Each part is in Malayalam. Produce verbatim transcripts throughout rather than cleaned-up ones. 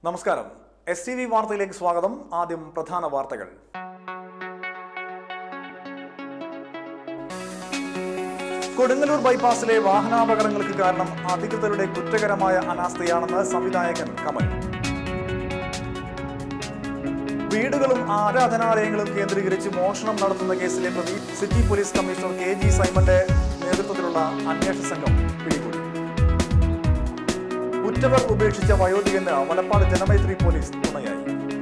നമസ്കാരം. എസ് ടി വി വാർത്തയിലേക്ക് സ്വാഗതം. ആദ്യം പ്രധാന വാർത്തകൾ. കൊടുങ്ങല്ലൂർ ബൈപ്പാസിലെ വാഹനാപകടങ്ങൾക്ക് കാരണം അധികൃതരുടെ കുറ്റകരമായ അനാസ്ഥയാണെന്ന് സംവിധായകൻ കമൽ. വീടുകളും ആരാധനാലയങ്ങളും കേന്ദ്രീകരിച്ച് മോഷണം നടത്തുന്ന കേസിലെ പ്രതി city police commissioner K G സൈമന്റെ നേതൃത്വത്തിലുള്ള അന്വേഷണ സംഘം പിടികൂടി. ഉറ്റവർ ഉപേക്ഷിച്ച വയോധികന് വലപ്പാട് ജനമൈത്രി പോലീസ് തുണയായി.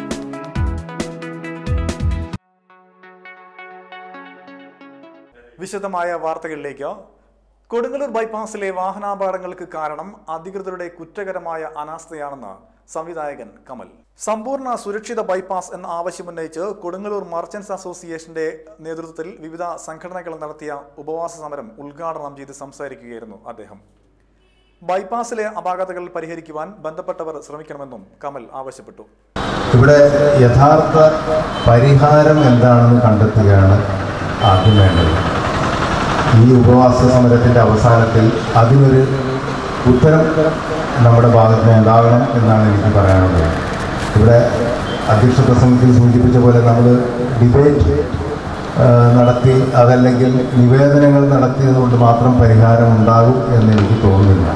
വിശദമായ വാർത്തകളിലേക്ക്. കൊടുങ്ങല്ലൂർ ബൈപ്പാസിലെ വാഹനാപകടങ്ങൾക്ക് കാരണം അധികൃതരുടെ കുറ്റകരമായ അനാസ്ഥയാണെന്ന് സംവിധായകൻ കമൽ. സമ്പൂർണ്ണ സുരക്ഷിത ബൈപ്പാസ് എന്ന ആവശ്യമുന്നയിച്ച് കൊടുങ്ങല്ലൂർ മർച്ചന്റ്സ് അസോസിയേഷന്റെ നേതൃത്വത്തിൽ വിവിധ സംഘടനകൾ നടത്തിയ ഉപവാസ സമരം ഉദ്ഘാടനം ചെയ്ത് സംസാരിക്കുകയായിരുന്നു അദ്ദേഹം. ബൈപ്പാസിലെ അപാകതകൾ പരിഹരിക്കുവാൻ ബന്ധപ്പെട്ടവർ ശ്രമിക്കണമെന്നും കമൽ ആവശ്യപ്പെട്ടു. ഇവിടെ യഥാർത്ഥ പരിഹാരം എന്താണെന്ന് കണ്ടെത്തുകയാണ് ആദ്യം വേണ്ടത്. ഈ ഉപവാസ സമരത്തിൻ്റെ അവസാനത്തിൽ അതിനൊരു ഉത്തരം നമ്മുടെ ഭാഗത്ത് നിന്ന് ഉണ്ടാകണം എന്നാണ് എനിക്ക് പറയാനുള്ളത്. ഇവിടെ അധ്യക്ഷ പ്രസംഗത്തിൽ സൂചിപ്പിച്ച പോലെ നമ്മൾ ഡിബേറ്റ് നടത്തി അതല്ലെങ്കിൽ നിവേദനങ്ങൾ നടത്തിയതുകൊണ്ട് മാത്രം പരിഹാരം ഉണ്ടാകും എന്ന് എനിക്ക് തോന്നുന്നില്ല.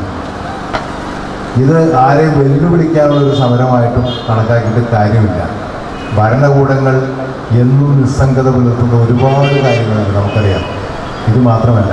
ഇത് ആരെയും വെല്ലുവിളിക്കാനുള്ള ഒരു സമരമായിട്ടും കണക്കാക്കിയിട്ട് കാര്യമില്ല. ഭരണകൂടങ്ങൾ എന്നും നിസ്സംഗത പുലർത്തുന്ന ഒരുപാട് കാര്യങ്ങളുണ്ട്, നമുക്കറിയാം. ഇത് മാത്രമല്ല,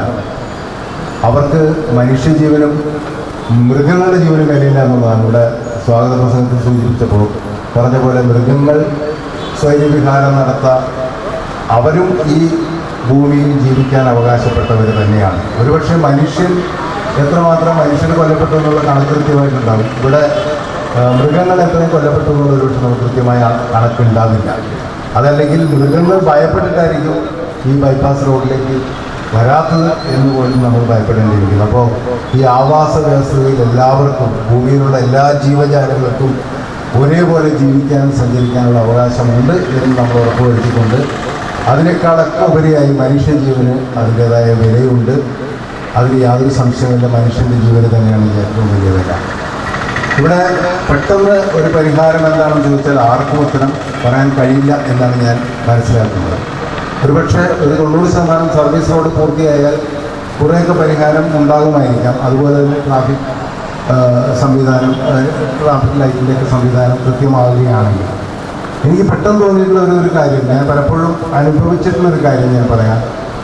അവർക്ക് മനുഷ്യജീവനും മൃഗങ്ങളുടെ ജീവനും വിലയില്ല എന്നുള്ളതാണ് ഇവിടെ സ്വാഗത പ്രസംഗത്തിൽ സൂചിപ്പിച്ചപ്പോൾ പറഞ്ഞ പോലെ. മൃഗങ്ങൾ സ്വൈര്യവിഹാരം നടത്താൻ അവരും ഈ ഭൂമിയിൽ ജീവിക്കാൻ അവകാശപ്പെട്ടവർ തന്നെയാണ്. ഒരുപക്ഷെ മനുഷ്യൻ എത്രമാത്രം മനുഷ്യർ കൊല്ലപ്പെട്ടു എന്നുള്ള കണക്ക് കൃത്യമായിട്ടുണ്ടാകും. ഇവിടെ മൃഗങ്ങൾ എത്രയും കൊല്ലപ്പെട്ടു എന്നുള്ള ഒരുപക്ഷെ നമുക്ക് കൃത്യമായ കണക്കുണ്ടാവില്ല. അതല്ലെങ്കിൽ മൃഗങ്ങൾ ഭയപ്പെട്ടിട്ടായിരിക്കും ഈ ബൈപ്പാസ് റോഡിലേക്ക് വരാത്തത് എന്ന് പോലും നമ്മൾ ഭയപ്പെടേണ്ടിയിരിക്കുന്നു. അപ്പോൾ ഈ ആവാസ വ്യവസ്ഥയിൽ എല്ലാവർക്കും, ഭൂമിയിലുള്ള എല്ലാ ജീവജാലങ്ങൾക്കും ഒരേപോലെ ജീവിക്കാനും സഞ്ചരിക്കാനുള്ള അവകാശമുണ്ട് എന്ന് നമ്മൾ ഉറപ്പുവരുത്തിക്കൊണ്ട് അതിനേക്കാളൊക്കെ ഉപരിയായി മനുഷ്യജീവന് അതിൻ്റേതായ വിലയുണ്ട്. അതിൽ യാതൊരു സംശയമില്ല. മനുഷ്യൻ്റെ ജീവന് തന്നെയാണ് ഏറ്റവും വലിയ വില. ഇവിടെ പെട്ടെന്ന് ഒരു പരിഹാരം എന്താണെന്ന് ചോദിച്ചാൽ ആർക്കും ഉത്തരം പറയാൻ കഴിയില്ല എന്നാണ് ഞാൻ മനസ്സിലാക്കുന്നത്. ഒരുപക്ഷെ ഒരു തൊണ്ണൂറ് ശതമാനം സർവീസ് റോഡ് പൂർത്തിയായാൽ കുറേയൊക്കെ പരിഹാരം ഉണ്ടാകുമായിരിക്കാം. അതുപോലെ തന്നെ ട്രാഫിക് സംവിധാനം, ട്രാഫിക് ലൈറ്റിൻ്റെയൊക്കെ സംവിധാനം കൃത്യമാവുകയാണെങ്കിൽ. എനിക്ക് പെട്ടെന്ന് തോന്നിയിട്ടുള്ള ഒരു ഒരു കാര്യം, ഞാൻ പലപ്പോഴും അനുഭവിച്ചിട്ടുള്ളൊരു കാര്യം ഞാൻ പറയാം.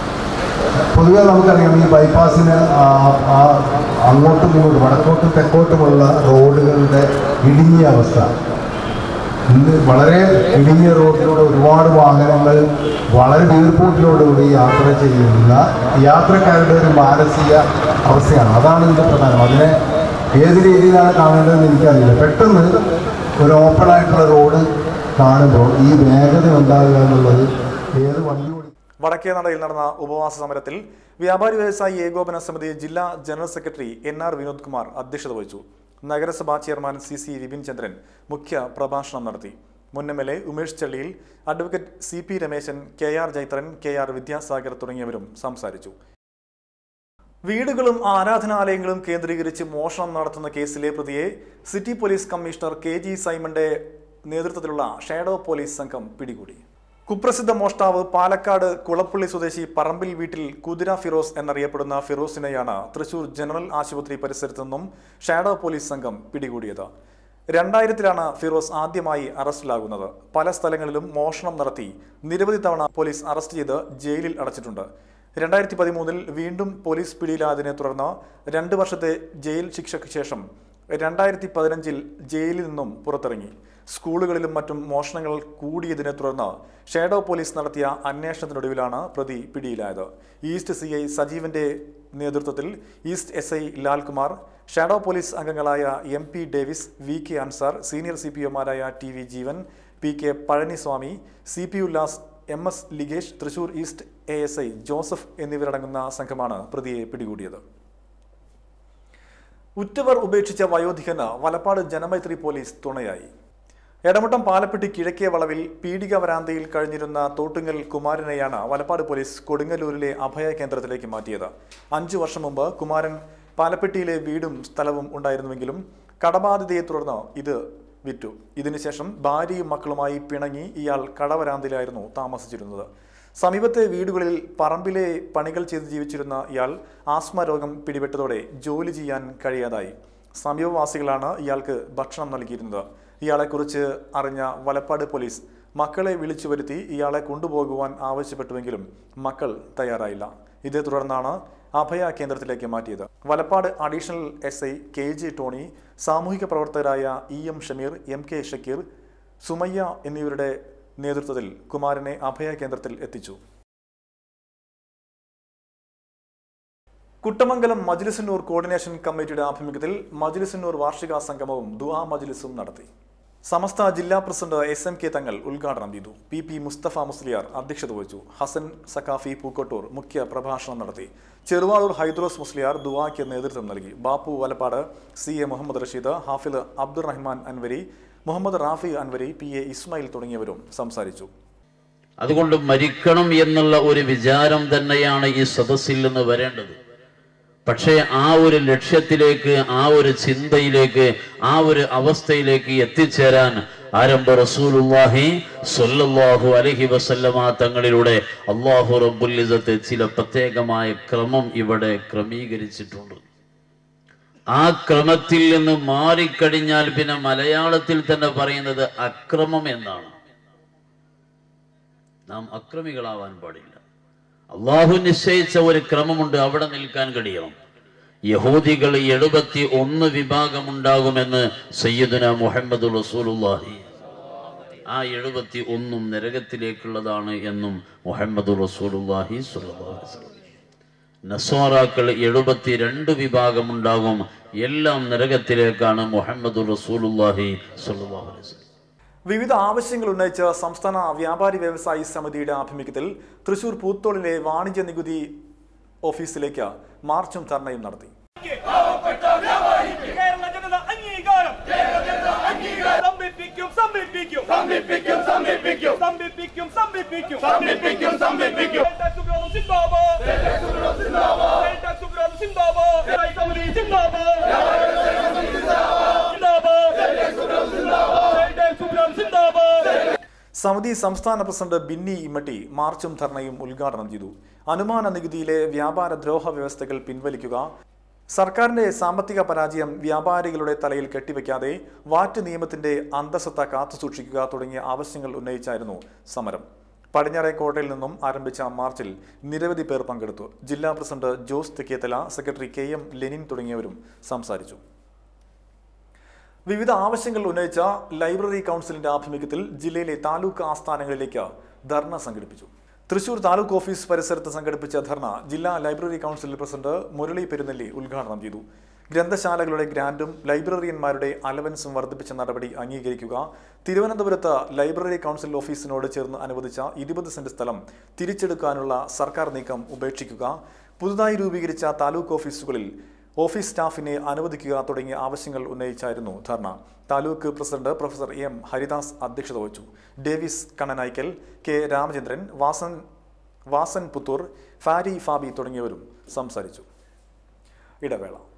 പൊതുവെ നമുക്കറിയാം, ഈ ബൈപ്പാസിന് അങ്ങോട്ടും ഇങ്ങോട്ടും വടക്കോട്ടും തെക്കോട്ടുമുള്ള റോഡുകളുടെ ഇടുങ്ങിയ അവസ്ഥ. ഇന്ന് വളരെ ഇടുങ്ങിയ റോഡിലൂടെ ഒരുപാട് വാഹനങ്ങൾ വളരെ വീർപ്പൂട്ടിലോടുകൂടി യാത്ര ചെയ്യുന്ന യാത്രക്കാരുടെ ഒരു മാനസിക അവസ്ഥയാണ്. അതാണ് ഇതിൻ്റെ പ്രധാനം. അതിനെ ഏത് രീതിയിലാണ് കാണേണ്ടതെന്ന് എനിക്കറിയില്ല. പെട്ടെന്ന് ഒരു ഓപ്പൺ ആയിട്ടുള്ള റോഡ് കാണുമ്പോൾ ഈ വേഗത ഉണ്ടാകുക എന്നുള്ളത് ഏത് വണ്ടി. വടക്കേനടയിൽ നടന്ന ഉപവാസ സമരത്തിൽ വ്യാപാരി വ്യവസായി ഏകോപന സമിതി ജില്ലാ general secretary N R Vinod Kumar അധ്യക്ഷത വഹിച്ചു. നഗരസഭാ chairman C C Vipin Chandran മുഖ്യ പ്രഭാഷണം നടത്തി. മുൻ M L A Umesh Challiyil, advocate C P Rameshan, K R Jaithran, K R Vidyasagar തുടങ്ങിയവരും സംസാരിച്ചു. വീടുകളും ആരാധനാലയങ്ങളും കേന്ദ്രീകരിച്ച് മോഷണം നടത്തുന്ന കേസിലെ പ്രതിയെ city police commissioner K G സൈമന്റെ നേതൃത്വത്തിലുള്ള ഷാഡോ പോലീസ് സംഘം പിടികൂടി. കുപ്രസിദ്ധ മോഷ്ടാവ് പാലക്കാട് കുളപ്പള്ളി സ്വദേശി പറമ്പിൽ വീട്ടിൽ കുതിര ഫിറോസ് എന്നറിയപ്പെടുന്ന ഫിറോസിനെയാണ് തൃശൂർ ജനറൽ ആശുപത്രി പരിസരത്തു നിന്നും ഷാഡോ പോലീസ് സംഘം പിടികൂടിയത്. രണ്ടായിരത്തിലാണ് ഫിറോസ് ആദ്യമായി അറസ്റ്റിലാകുന്നത്. പല സ്ഥലങ്ങളിലും മോഷണം നടത്തി നിരവധി തവണ പോലീസ് അറസ്റ്റ് ചെയ്ത് ജയിലിൽ അടച്ചിട്ടുണ്ട്. രണ്ടായിരത്തി പതിമൂന്നിൽ വീണ്ടും പോലീസ് പിടിയിലായതിനെ തുടർന്ന് രണ്ട് വർഷത്തെ ജയിൽ ശിക്ഷയ്ക്ക് ശേഷം രണ്ടായിരത്തി പതിനഞ്ചിൽ ജയിലിൽ നിന്നും പുറത്തിറങ്ങി. സ്കൂളുകളിലും മറ്റും മോഷണങ്ങൾ കൂടിയതിനെ തുടർന്ന് ഷാഡോ പോലീസ് നടത്തിയ അന്വേഷണത്തിനൊടുവിലാണ് പ്രതി പിടിയിലായത്. ഈസ്റ്റ് സി ഐ സജീവന്റെ നേതൃത്വത്തിൽ east S I Lalkumar, shadow police അംഗങ്ങളായ M P Davis, V K Ansar, senior C P ഒമാരായ T V Jeevan, P K Pazhaniswamy, C P Ullas, M S Ligesh, Thrissur east A S I Joseph എന്നിവരടങ്ങുന്ന സംഘമാണ് പ്രതിയെ പിടികൂടിയത്. ഉറ്റവർ ഉപേക്ഷിച്ച വയോധികന് വലപ്പാട് ജനമൈത്രി പോലീസ് തുണയായി. എടമുട്ടം പാലപ്പെട്ടി കിഴക്കേ വളവിൽ പീഡിക വരാന്തയിൽ കഴിഞ്ഞിരുന്ന തോട്ടുങ്ങൽ കുമാരനെയാണ് വലപ്പാട് പോലീസ് കൊടുങ്ങല്ലൂരിലെ അഭയ കേന്ദ്രത്തിലേക്ക് മാറ്റിയത്. അഞ്ചു വർഷം മുമ്പ് കുമാരൻ പാലപ്പെട്ടിയിലെ വീടും സ്ഥലവും ഉണ്ടായിരുന്നുവെങ്കിലും കടബാധ്യതയെ തുടർന്ന് ഇത് വിറ്റു. ഇതിനുശേഷം ഭാര്യയും മക്കളുമായി പിണങ്ങി ഇയാൾ കടവരാന്തിലായിരുന്നു താമസിച്ചിരുന്നത്. സമീപത്തെ വീടുകളിൽ പറമ്പിലെ പണികൾ ചെയ്ത് ജീവിച്ചിരുന്ന ഇയാൾ ആസ്മ രോഗം പിടിപെട്ടതോടെ ജോലി ചെയ്യാൻ കഴിയാതായി. സമീപവാസികളാണ് ഇയാൾക്ക് ഭക്ഷണം നൽകിയിരുന്നത്. ഇയാളെക്കുറിച്ച് അറിഞ്ഞ വലപ്പാട് പോലീസ് മക്കളെ വിളിച്ചു വരുത്തി ഇയാളെ കൊണ്ടുപോകുവാൻ ആവശ്യപ്പെട്ടുവെങ്കിലും മക്കൾ തയ്യാറായില്ല. ഇതേ തുടർന്നാണ് അഭയ കേന്ദ്രത്തിലേക്ക് മാറ്റിയത്. Valappad additional S I K J Tony, സാമൂഹിക പ്രവർത്തകരായ E M Shameer, M K Shakeer, Sumayya എന്നിവരുടെ നേതൃത്വത്തിൽ കുമാരനെ അഭയ കേന്ദ്രത്തിൽ എത്തിച്ചു. കുട്ടമംഗലം മജ്ലിസുന്നൂർ കോർഡിനേഷൻ കമ്മിറ്റിയുടെ ആഭിമുഖ്യത്തിൽ മജ്ലിസുന്നൂർ വാർഷിക സംഗമവും ദുആ മജ്ലിസും നടത്തി. സമസ്ത ജില്ലാ പ്രസിഡന്റ് എസ് എം കെ തങ്ങൾ ഉദ്ഘാടനം ചെയ്തു. പി പി മുസ്തഫ മുസ്ലിയാർ അധ്യക്ഷത വഹിച്ചു. ഹസൻ സഖാഫി പൂക്കോട്ടൂർ മുഖ്യ പ്രഭാഷണം നടത്തി. ചെറുവാളൂർ ഹൈദ്രോസ് മുസ്ലിയാർ ദുആയ്ക്ക് നേതൃത്വം നൽകി. Bappu Valappad, C A Muhammad Rasheed, Hafid Abdurahman Anvari, Muhammad Rafi Anvari, P A Ismail തുടങ്ങിയവരും സംസാരിച്ചു. അതുകൊണ്ട് മരിക്കണം എന്നുള്ള ഒരു വിചാരം തന്നെയാണ് ഈ സദസ്സിൽ നിന്ന് വരേണ്ടത്. പക്ഷേ ആ ഒരു ലക്ഷ്യത്തിലേക്ക്, ആ ഒരു ചിന്തയിലേക്ക്, ആ ഒരു അവസ്ഥയിലേക്ക് എത്തിച്ചേരാൻ ആരംഭ റസൂലുള്ളാഹി സ്വല്ലല്ലാഹു അലൈഹി വസല്ലമ തങ്ങളിലൂടെ അല്ലാഹു റബ്ബുൽ ഇസ്സത്ത് ചില പ്രത്യേകമായ ക്രമം ഇവിടെ ക്രമീകരിച്ചിട്ടുണ്ട്. ആ ക്രമത്തിൽ നിന്ന് മാറിക്കഴിഞ്ഞാൽ പിന്നെ മലയാളത്തിൽ തന്നെ പറയുന്നത് അക്രമം എന്നാണ്. നാം അക്രമികളാവാൻ പാടില്ല. അള്ളാഹു നിശ്ചയിച്ച ഒരു ക്രമമുണ്ട്, അവിടെ നിൽക്കാൻ കഴിയണം. യഹൂദികൾ എഴുപത്തി ഒന്ന് വിഭാഗമുണ്ടാകുമെന്ന് സയ്യിദുന മുഹമ്മദ് റസൂലുള്ളാഹി, ആ എഴുപത്തി ഒന്നും നരകത്തിലേക്കുള്ളതാണ് എന്നും മുഹമ്മദ് റസൂലുള്ളാഹി സ്വല്ലല്ലാഹു അലൈഹി വസല്ലം. നസ്വാറാക്കൾ എഴുപത്തി രണ്ട് വിഭാഗമുണ്ടാകും, എല്ലാം നരകത്തിലേക്കാണ് മുഹമ്മദ് റസൂലുള്ളാഹി സ്വല്ലല്ലാഹു അലൈഹി വസല്ലം. വിവിധ ആവശ്യങ്ങൾ ഉന്നയിച്ച് സംസ്ഥാന വ്യാപാരി വ്യവസായി സമിതിയുടെ ആഭിമുഖ്യത്തിൽ തൃശൂർ പൂത്തോളിലെ വാണിജ്യ നികുതി ഓഫീസിലേക്ക് മാർച്ചും ധർണയും നടത്തി. സമിതി സംസ്ഥാന പ്രസിഡന്റ് ബിന്നി ഇമ്മട്ടി മാർച്ചും ധർണയും ഉദ്ഘാടനം ചെയ്തു. അനുമാന നികുതിയിലെ വ്യാപാര ദ്രോഹ വ്യവസ്ഥകൾ പിൻവലിക്കുക, സർക്കാരിന്റെ സാമ്പത്തിക പരാജയം വ്യാപാരികളുടെ തലയിൽ കെട്ടിവെക്കാതെ വാറ്റ് നിയമത്തിന്റെ അന്തസ്സത്ത കാത്തുസൂക്ഷിക്കുക തുടങ്ങിയ ആവശ്യങ്ങൾ ഉന്നയിച്ചായിരുന്നു സമരം. പടിഞ്ഞാറേക്കോട്ടയിൽ നിന്നും ആരംഭിച്ച മാർച്ചിൽ നിരവധി പേർ പങ്കെടുത്തു. ജില്ലാ president Jose Thekkethala, secretary K M Lenin തുടങ്ങിയവരും സംസാരിച്ചു. വിവിധ ആവശ്യങ്ങൾ ഉന്നയിച്ച ലൈബ്രറി കൗൺസിലിന്റെ ആഭിമുഖ്യത്തിൽ ജില്ലയിലെ താലൂക്ക് ആസ്ഥാനങ്ങളിലേക്ക് ധർണ സംഘടിപ്പിച്ചു. തൃശൂർ താലൂക്ക് ഓഫീസ് പരിസരത്ത് സംഘടിപ്പിച്ച ധർണ ജില്ലാ library council president Murali Perunnelli ഉദ്ഘാടനം ചെയ്തു. ഗ്രന്ഥശാലകളുടെ ഗ്രാന്റും ലൈബ്രറിയന്മാരുടെ അലവൻസും വർദ്ധിപ്പിച്ച നടപടി അംഗീകരിക്കുക, തിരുവനന്തപുരത്ത് ലൈബ്രറി കൗൺസിൽ ഓഫീസിനോട് ചേർന്ന് അനുവദിച്ച ഇരുപത് സെന്റ് സ്ഥലം തിരിച്ചെടുക്കാനുള്ള സർക്കാർ നീക്കം ഉപേക്ഷിക്കുക, പുതുതായി രൂപീകരിച്ച താലൂക്ക് ഓഫീസുകളിൽ ഓഫീസ് സ്റ്റാഫിനെ അനുവദിക്കുക തുടങ്ങിയ ആവശ്യങ്ങൾ ഉന്നയിച്ചായിരുന്നു ധർണ. Taluk president professor M Haridas അധ്യക്ഷത വഹിച്ചു. ഡേവിസ് കണ്ണനായ്ക്കൽ, കെ രാമചന്ദ്രൻ, വാസൻ വാസൻ പുത്തൂർ, ഫാരി ഫാബി തുടങ്ങിയവരും സംസാരിച്ചു. ഇടവേള.